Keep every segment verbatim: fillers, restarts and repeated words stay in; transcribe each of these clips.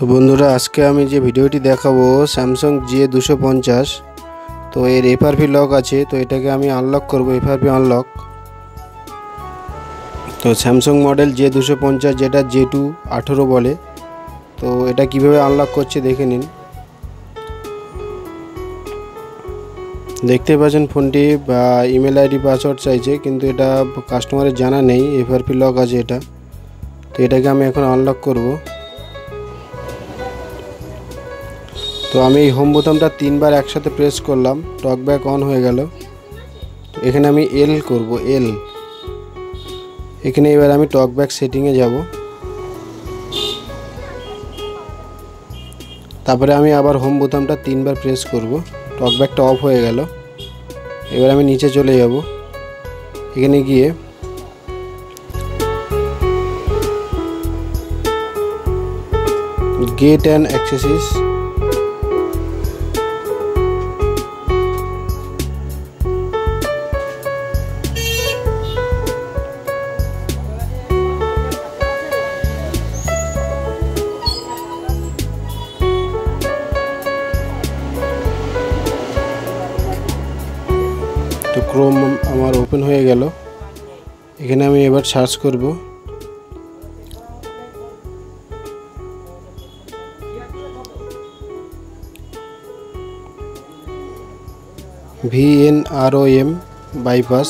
তো বন্ধুরা আজকে আমি যে ভিডিওটি দেখাবো স্যামসাং জে দুশো পঞ্চাশ। তো এর এফআরপি লক আছে, তো এটাকে আমি আনলক করব, এফআরপি আনলক। তো স্যামসাং মডেল জে দুশো পঞ্চাশ, যেটা জে টু আঠেরো বলে। তো এটা কিভাবে আনলক করছে দেখে নিন। দেখতে পাচ্ছেন ফোনটি বা ইমেল আইডি পাসওয়ার্ড চাইছে, কিন্তু এটা কাস্টমারের জানা নেই, এফআরপি লক আছে এটা। তো এটাকে আমি এখন আনলক করব। তো আমি এই হোম বোতামটা তিনবার একসাথে প্রেস করলাম, টকব্যাক অন হয়ে গেল। তো এখানে আমি এল করব, এল। এখানে এবার আমি টকব্যাক সেটিংয়ে যাব। তারপরে আমি আবার হোম বোতামটা তিনবার প্রেস করব, টকব্যাকটা অফ হয়ে গেল। এবার আমি নিচে চলে যাব, এখানে গিয়ে গেট অ্যান্ড অ্যাক্সেসরিজ, তো ক্রোম আমার ওপেন হয়ে গেল। এখানে আমি এবার সার্চ করব V N R O M bypass.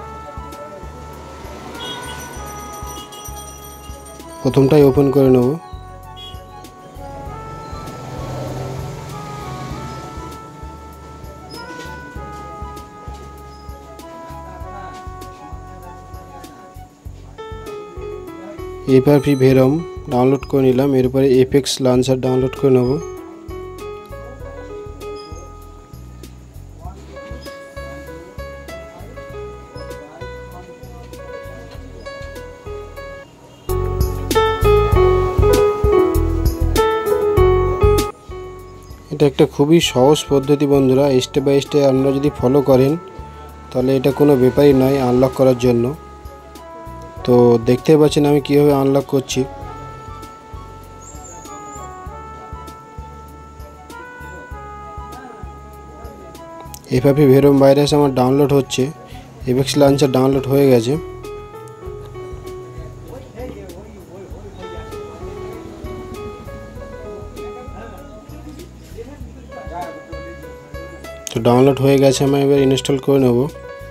প্রথমটাই ওপেন করে নেব। এফআরপি ভেরম ডাউনলোড করে নিলাম। এরপরে এফএক্স লঞ্চার ডাউনলোড করে নেব। এটা একটা খুবই সহজ পদ্ধতি বন্ধুরা, স্টেপ বাই স্টেপ আপনারা যদি ফলো করেন তাহলে এটা কোনো ব্যাপারই নয় আনলক করার জন্য। তো দেখতে পাচ্ছেন আমি কিভাবে আনলক করছি। এফআরপি ভেরম ভাইরাস আমার ডাউনলোড হচ্ছে, এফএক্স লঞ্চার ডাউনলোড হয়ে গেছে। তো ডাউনলোড হয়ে গেছে, আমি এবার ইনস্টল করে নেব।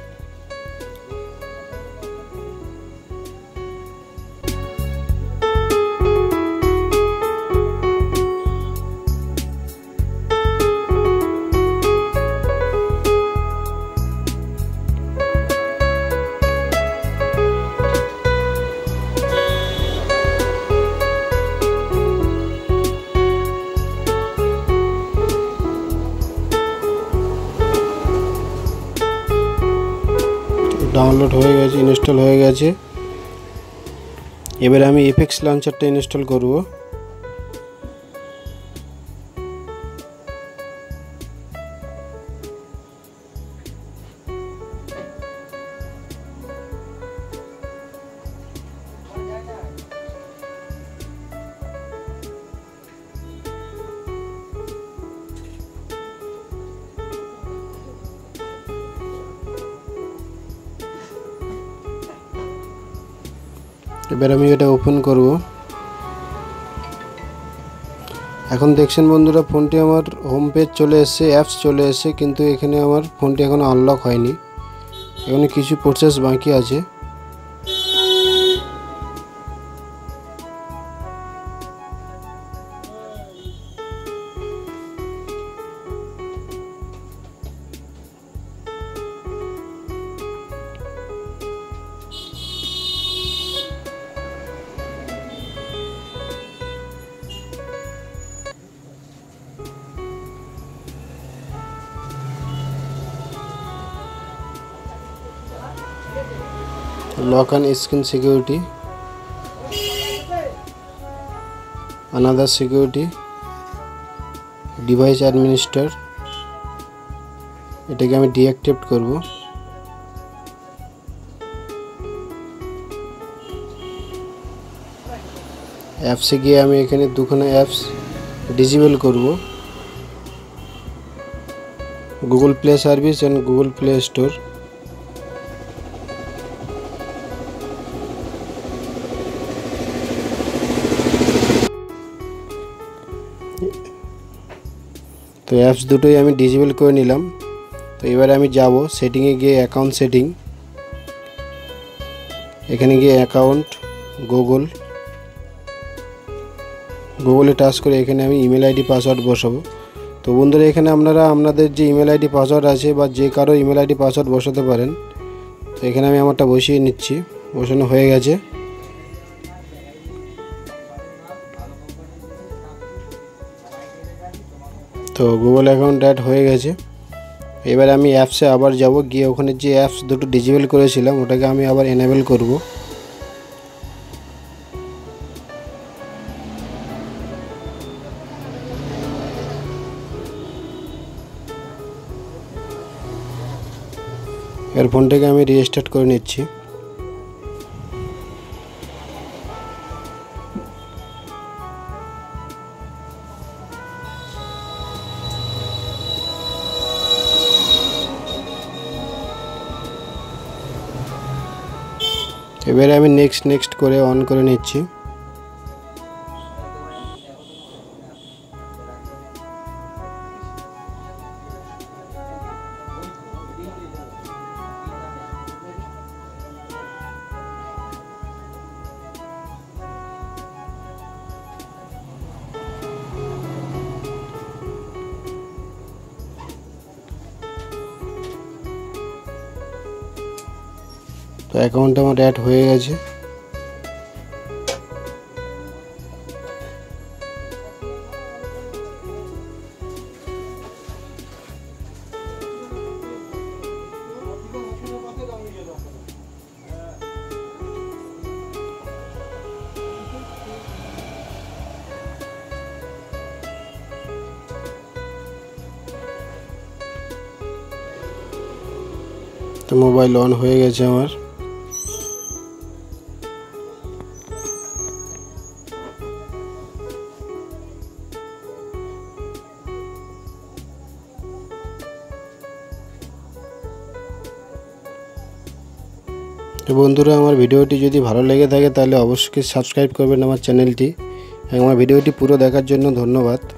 ডাউনলোড হয়ে গেছে, ইনস্টল হয়ে গেছে। এবারে আমি এফএক্স লঞ্চারটা ইনস্টল করব। এবার আমি এটা ওপেন করব। এখন দেখছেন বন্ধুরা ফোনটি আমার হোম পেজ চলে এসেছে, অ্যাপস চলে এসেছে, কিন্তু এখানে আমার ফোনটি এখনো আনলক হয়নি। এখানে কিছু প্রসেস বাকি আছে। Lock and screen security, another security, device administrator, এটাকে আমি ডিঅ্যাক্টিভেট করব। অ্যাপসে গিয়ে আমি এখানে দুখানা অ্যাপস ডিসেবল করব। Google Play service and Google Play Store. তো অ্যাপস দুটোই আমি ডিসেবল করে নিলাম। তো এবারে আমি যাব সেটিংয়ে গিয়ে অ্যাকাউন্ট সেটিং, এখানে গিয়ে অ্যাকাউন্ট গুগল গুগলে টাচ করে এখানে আমি ইমেল আইডি পাসওয়ার্ড বসাবো। তো বন্ধুরা এখানে আপনারা আপনাদের যে ইমেল আইডি পাসওয়ার্ড আছে বা যে কারো ইমেল আইডি পাসওয়ার্ড বসাতে পারেন। তো এখানে আমি আমারটা বসিয়ে নিচ্ছি, বসানো হয়ে গেছে। তো গুগল অ্যাকাউন্ট অ্যাড হয়ে গেছে। এবার আমি অ্যাপসে আবার যাব, গিয়ে ওখানে যে অ্যাপস দুটো ডিসেবল করেছিলাম ওটাকে আমি আবার এনেবল করব। এর ফোনটাকে আমি রিস্টার্ট করে নিচ্ছি। এবারে আমি নেক্সট নেক্সট করে অন করে নিচ্ছি। তো অ্যাকাউন্ট আমার অ্যাড হয়ে গেছে। তো মোবাইল অন হয়ে গেছে আমার। তো বন্ধুরা আমার ভিডিওটি যদি ভালো লেগে থাকে তাহলে অবশ্যই সাবস্ক্রাইব করবেন আমার চ্যানেলটি। এবং আমার ভিডিওটি পুরো দেখার জন্য ধন্যবাদ।